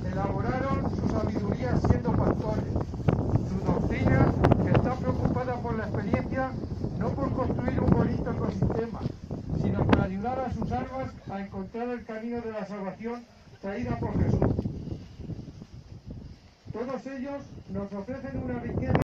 elaboraron su sabiduría siendo pastores. Su doctrina está preocupada por la experiencia, no por construir un bonito ecosistema, sino por ayudar a sus almas a encontrar el camino de la salvación traída por Jesús. Todos ellos nos ofrecen una riqueza